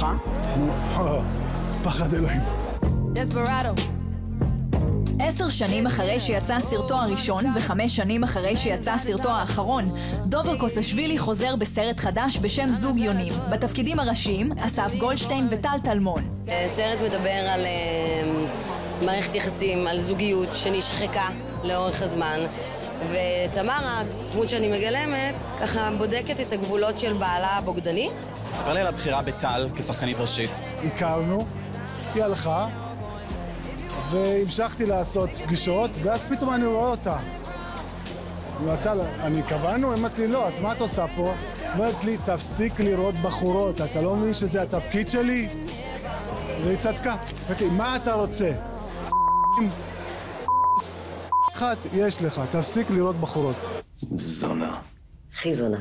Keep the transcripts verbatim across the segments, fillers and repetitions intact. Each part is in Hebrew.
שלך? פחד אלוהים. דספרדו. עשר שנים אחרי שיצא סרטו הראשון וחמש שנים אחרי שיצא סרטו האחרון, דובר קוסאשווילי חוזר בסרט חדש בשם זוג יונים. בתפקידים הראשיים, אסף גולדשטיין וטל טלמון. סרט מדבר על uh, מערכת יחסים, על זוגיות שנשחקה לאורך הזמן. ותמרה, הדמות שאני מגלמת, ככה בודקת את הגבולות של בעלה הבוגדני. ספר לי על הבחירה בטל כשחקנית ראשית. הכרנו, היא הלכה, והמשכתי לעשות פגישות, ואז פתאום אני רואה אותה. טל, אני קבענו, אמרתי לי, לא, אז מה את עושה פה? אמרת לי, תפסיק לראות בחורות, אתה לא מבין שזה התפקיד שלי? והיא צדקה. אמרתי, מה אתה רוצה? אחת יש לך, תפסיק לראות בחורות. זונה. הכי זונה.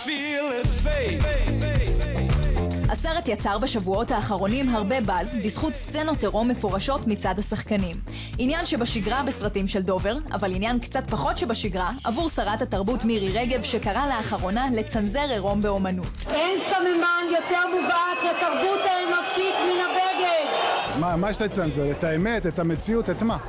הסרט יצר בשבועות האחרונים הרבה באז בזכות סצנות עירום מפורשות מצד השחקנים. עניין שבשגרה בסרטים של דובר, אבל עניין קצת פחות שבשגרה עבור שרת התרבות מירי רגב שקרא לאחרונה לצנזר עירום באומנות. אין סממן יותר מובהק לתרבות האנושית מן הבגד. מה, מה יש לצנזר? את האמת, את המציאות, את מה?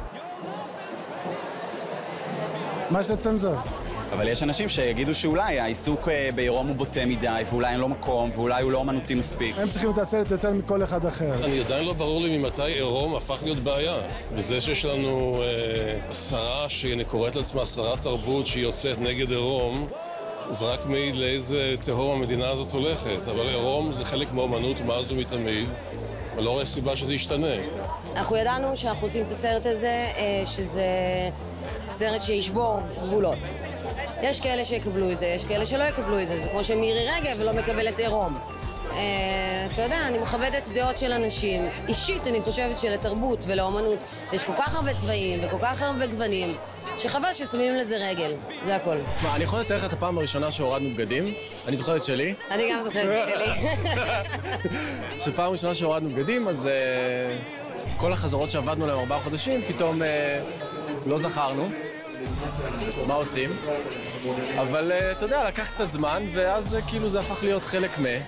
מה יש לצנזר? אבל יש אנשים שיגידו שאולי העיסוק בעירום הוא בוטה מדי, ואולי אין לו מקום, ואולי הוא לא אומנותי מספיק. הם צריכים את הסרט יותר מכל אחד אחר. אני עדיין לא ברור לי ממתי עירום הפך להיות בעיה. וזה שיש לנו אה, שרה שהיא קוראת לעצמה שרת תרבות שהיא יוצאת נגד עירום, זה רק מעיד לאיזה תהום המדינה הזאת הולכת. אבל עירום זה חלק מהאומנות מאז ומתמיד, אבל לא רואה סיבה שזה ישתנה. אנחנו ידענו שאנחנו עושים את הסרט הזה, שזה סרט שישבור גבולות. יש כאלה שיקבלו את זה, יש כאלה שלא יקבלו את זה. זה כמו שמירי רגב לא מקבלת עירום. אתה יודע, אני מכבדת דעות של אנשים. אישית אני חושבת שלתרבות ולאומנות יש כל כך הרבה צבעים וכל כך הרבה גוונים, שחבל ששמים לזה רגל, זה הכל. מה, אני יכול לתאר לך את הפעם הראשונה שהורדנו בגדים? אני זוכר את שלי. אני גם זוכרת את שלי. שפעם ראשונה שהורדנו בגדים, אז uh, כל החזרות שעבדנו להם ארבעה חודשים, פתאום uh, לא זכרנו מה עושים. אבל uh, אתה יודע, לקח קצת זמן, ואז uh, כאילו זה הפך להיות חלק מה.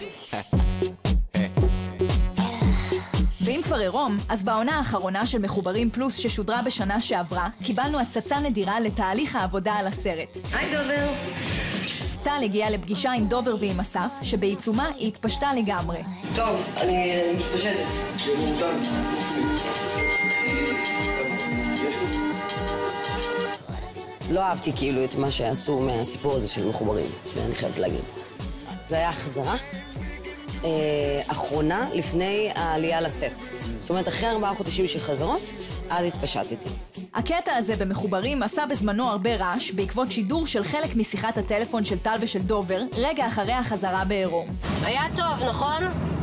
ואם כבר עירום, אז בעונה האחרונה של מחוברים פלוס ששודרה בשנה שעברה, קיבלנו הצצה נדירה לתהליך העבודה על הסרט. היי דובר. טל הגיעה לפגישה עם דובר ועם אסף, שבעיצומה היא התפשטה לגמרי. טוב, אני מתפשטת. לא אהבתי כאילו את מה שעשו מהסיפור הזה של מחוברים, ואני חייבת להגיד. זה היה חזרה. אה, אחרונה לפני העלייה לסט. זאת אומרת, אחרי ארבעה חודשים של חזרות, אז התפשטתי. הקטע הזה במחוברים עשה בזמנו הרבה רעש בעקבות שידור של חלק משיחת הטלפון של טל ושל דובר, רגע אחרי החזרה בעירום. היה טוב, נכון?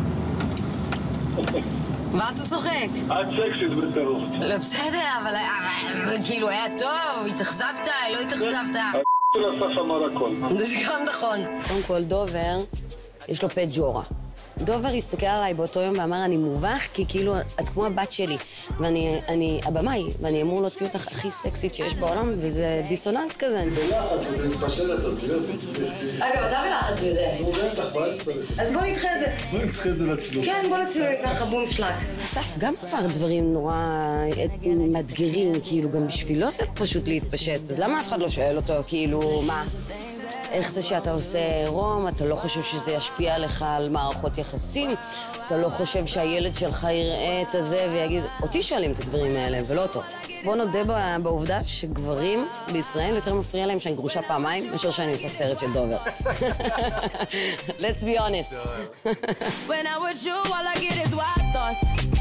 מה אתה צוחק? את סקסית בטירוף. לא בסדר, אבל כאילו היה טוב, התאכזבת, לא התאכזבת. של אסף אמר הכל. זה גם נכון. קודם כל, דובר, יש לו פה ג'ורה. דובר הסתכל עליי באותו יום ואמר, אני מובך כי כאילו את כמו הבת שלי, ואני אני הבמאי, ואני אמור להוציא אותך הכי סקסית שיש בעולם, וזה דיסוננס כזה. בלחץ, זה מתפשט, תעזבי אותי. אגב, אתה בלחץ מזה. הוא בטח, מה צריך? אז בוא נדחה את זה. בוא נדחה את זה לעצמי. כן, בוא נצא ככה בום שלק. אסף גם עבר דברים נורא מאתגרים, כאילו גם בשבילו זה פשוט להתפשט, אז למה אף אחד לא שואל אותו, כאילו, מה? איך זה שאתה עושה עירום, אתה לא חושב שזה ישפיע עליך על מערכות יחסים, אתה לא חושב שהילד שלך יראה את הזה ויגיד, אותי שואלים את הדברים האלה ולא אותו. בוא נודה בעובדה שגברים בישראל יותר מפריע להם שאני גרושה פעמיים, מאשר שאני עושה סרט של דובר. Let's be honest. When I was you, all I get is wild thoughts.